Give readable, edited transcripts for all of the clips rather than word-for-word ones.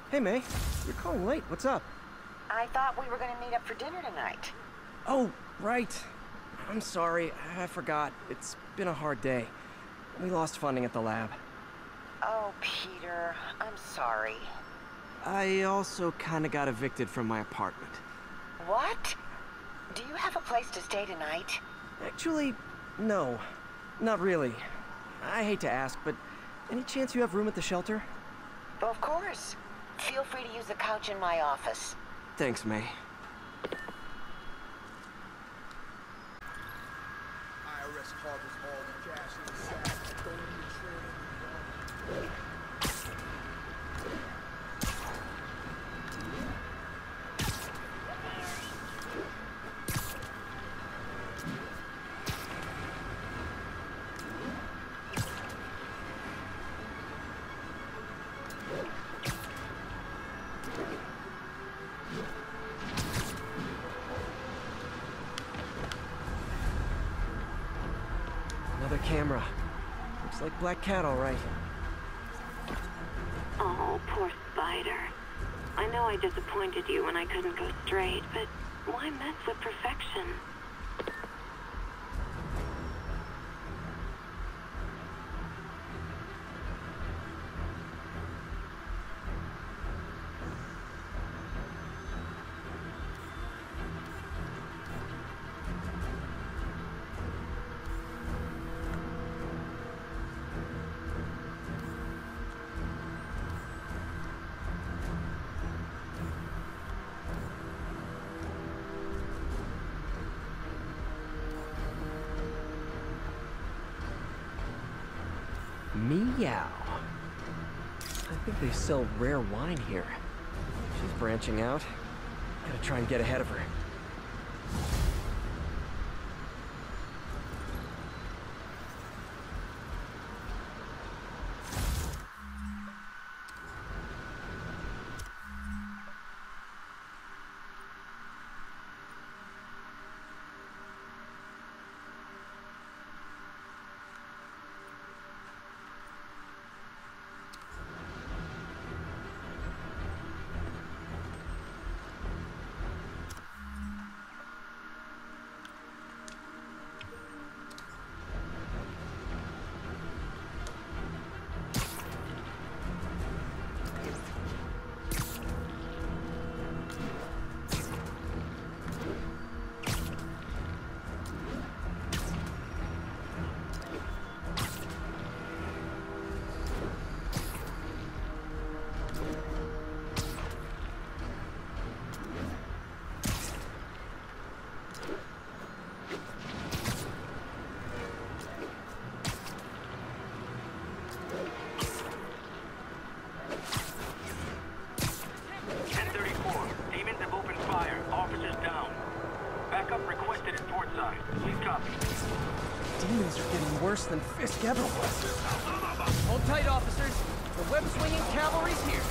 Hey, May. You're calling late. What's up? I thought we were going to meet up for dinner tonight. Oh, right. I'm sorry. I forgot. It's been a hard day. We lost funding at the lab. Oh, Peter, I'm sorry. I also kind of got evicted from my apartment. What? Do you have a place to stay tonight? Actually, no. Not really. I hate to ask, but any chance you have room at the shelter? Of course. Feel free to use the couch in my office. Thanks, May. IRS harbors all the cash in the sack. Don't need training. Another camera. Looks like Black Cat, all right. Oh, poor Spider. I know I disappointed you when I couldn't go straight, but why mess with perfection? Meow. I think they sell rare wine here. She's branching out. Gotta try and get ahead of her. Demons are getting worse than Fisk ever was. Hold tight, officers. The web-swinging cavalry's here.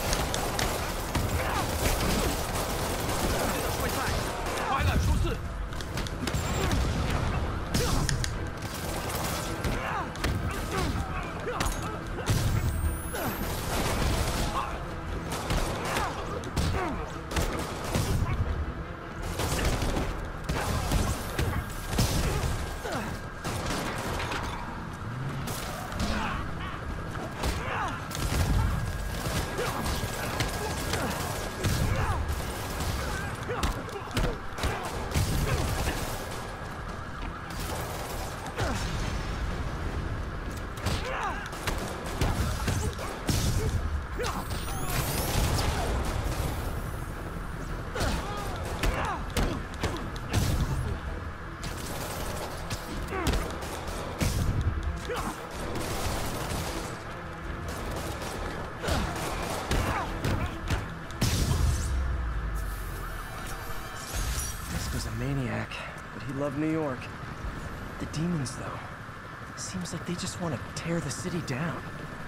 Maniac, but he loved New York. The demons, though, seems like they just want to tear the city down.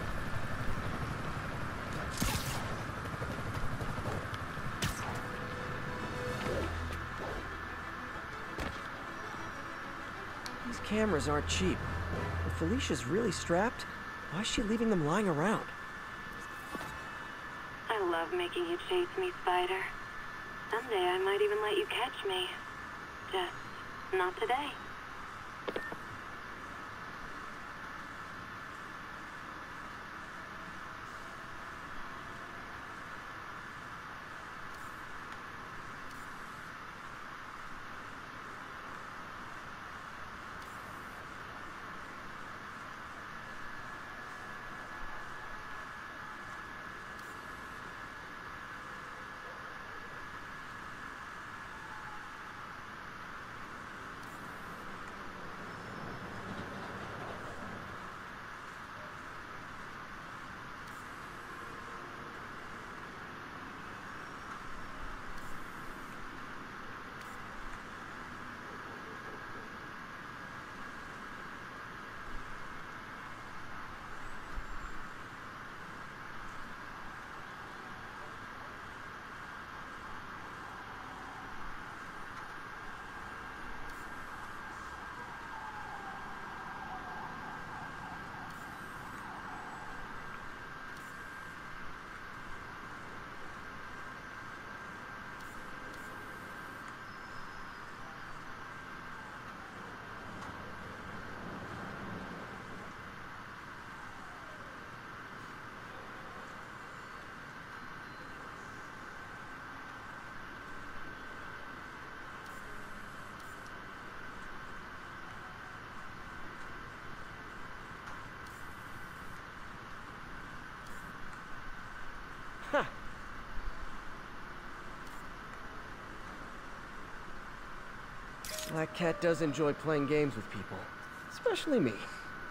These cameras aren't cheap. If Felicia's really strapped, why is she leaving them lying around? I I love making you chase me, Spider. Someday I might even let you catch me. Just not today. Huh. Black Cat does enjoy playing games with people, especially me.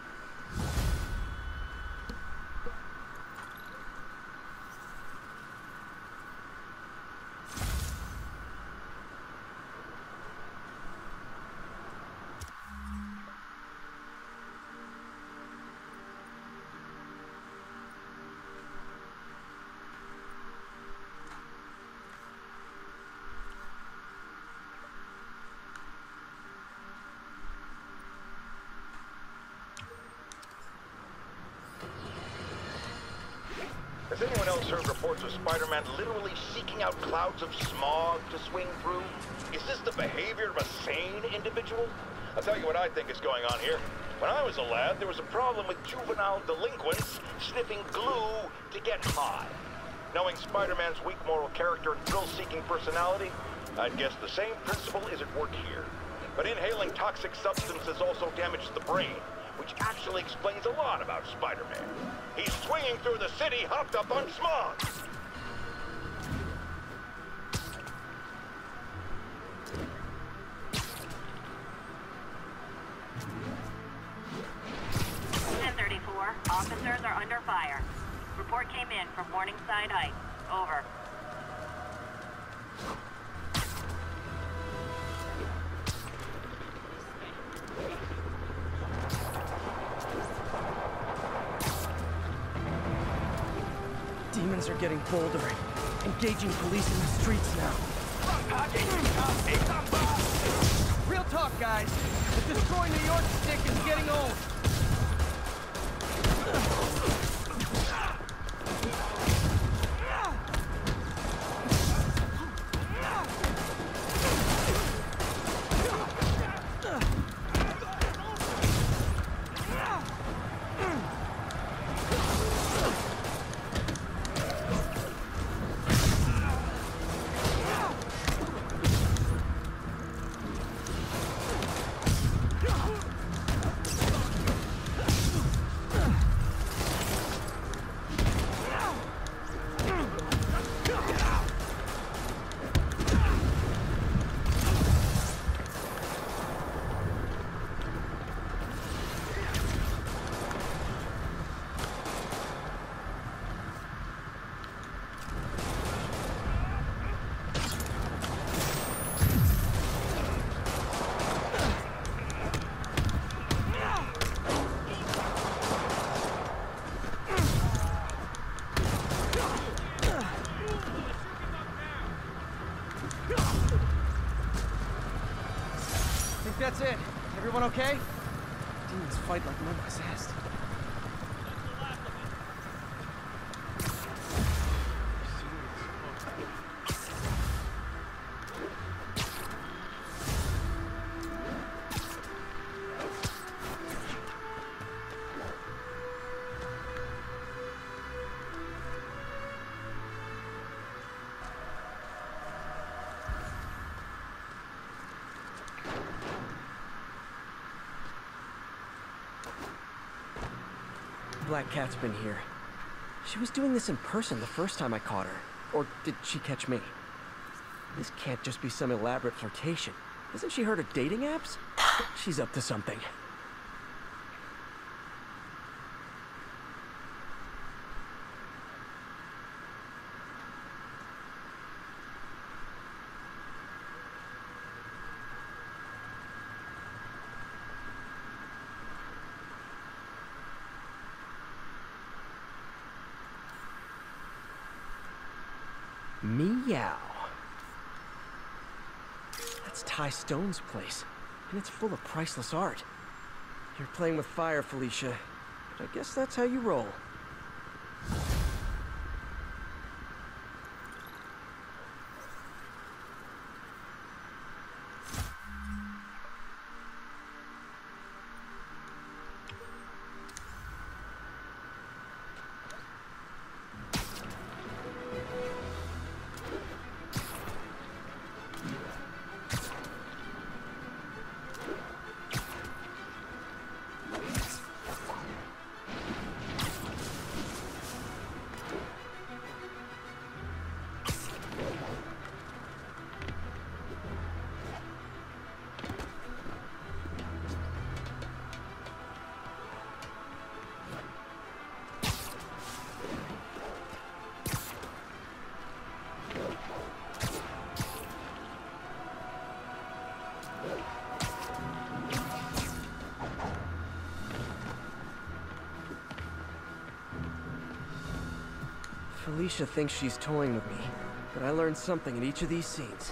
Has anyone else heard reports of Spider-Man literally seeking out clouds of smog to swing through? Is this the behavior of a sane individual? I'll tell you what I think is going on here. When I was a lad, there was a problem with juvenile delinquents sniffing glue to get high. Knowing Spider-Man's weak moral character and thrill-seeking personality, I'd guess the same principle is at work here. But inhaling toxic substances also damages the brain, which actually explains a lot about Spider-Man. He's swinging through the city hopped up on smog. Officers are under fire. Report came in from Morningside Heights. Over. Demons are getting bolder, engaging police in the streets now. Real talk, guys. The Destroy New York stick is getting old. That's it. Everyone okay? Demons fight like men possessed. black cat's been here. She was doing this in person the first time I caught her. Or did she catch me? This can't just be some elaborate flirtation. Hasn't she heard of dating apps? She's up to something. Meow. That's Ty Stone's place, and it's full of priceless art. You're playing with fire, Felicia, but I guess that's how you roll. Felicia thinks she's toying with me, but I learned something in each of these scenes.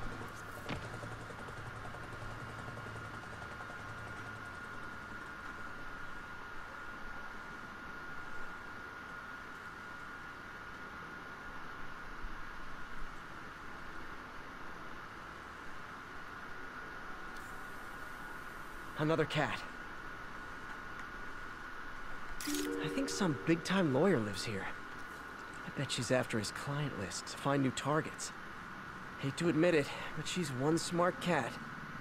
Another cat. I think some big-time lawyer lives here. I bet she's after his client list to find new targets. Hate to admit it, but she's one smart cat.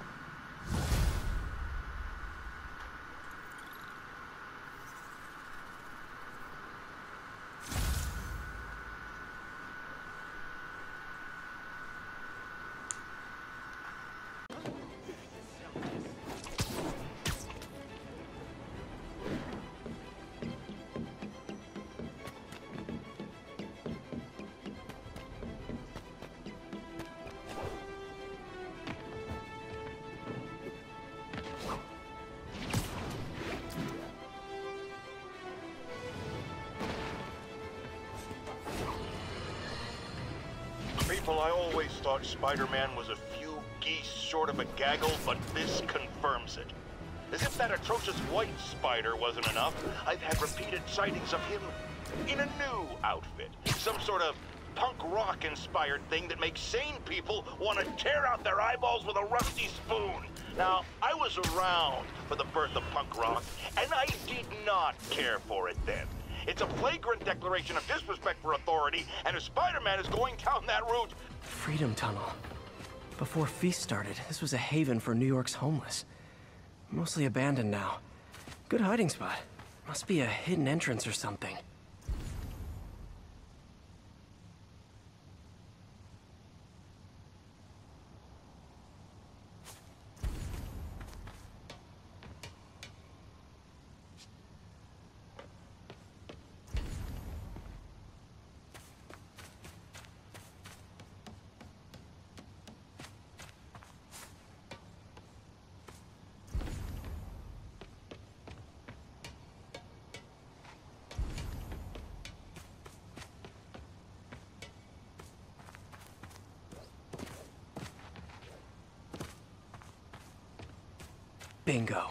People, I always thought Spider-Man was a few geese short of a gaggle, but this confirms it. As if that atrocious white spider wasn't enough, I've had repeated sightings of him in a new outfit. Some sort of punk rock-inspired thing that makes sane people want to tear out their eyeballs with a rusty spoon. Now, I was around for the birth of punk rock, and I did not care for it then. It's a flagrant declaration of disrespect for authority, and if Spider-Man is going down that route... Freedom Tunnel. Before Feast started, this was a haven for New York's homeless. Mostly abandoned now. Good hiding spot. Must be a hidden entrance or something. Bingo.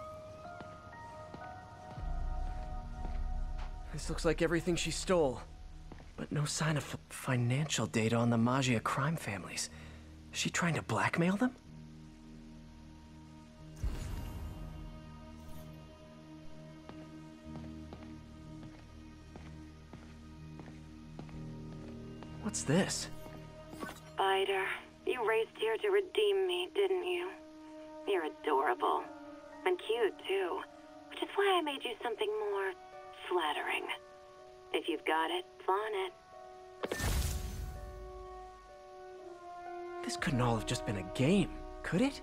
This looks like everything she stole. But no sign of financial data on the Maggia crime families. Is she trying to blackmail them? What's this? Spider, you raced here to redeem me, didn't you? You're adorable. And cute, too. Which is why I made you something more flattering. If you've got it, flaunt it. This couldn't all have just been a game, could it?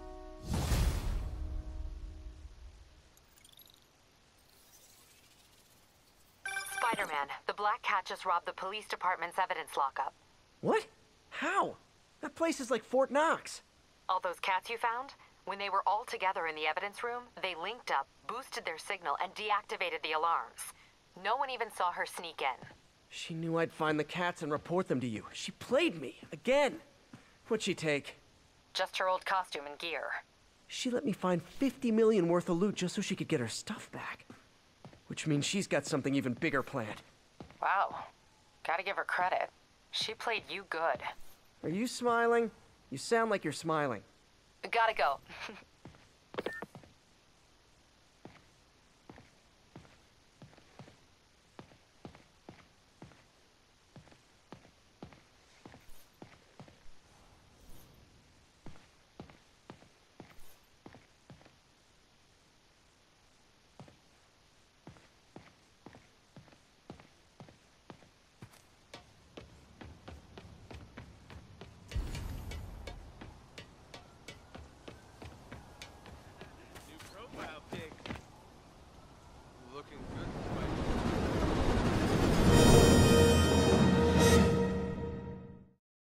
Spider-Man, the Black Cat just robbed the police department's evidence lockup. What? How? That place is like Fort Knox. All those cats you found? When they were all together in the evidence room, they linked up, boosted their signal, and deactivated the alarms. No one even saw her sneak in. She knew I'd find the cats and report them to you. She played me, again. What'd she take? Just her old costume and gear. She let me find 50 million worth of loot just so she could get her stuff back. Which means she's got something even bigger planned. Wow. Gotta give her credit. She played you good. Are you smiling? You sound like you're smiling. Gotta go.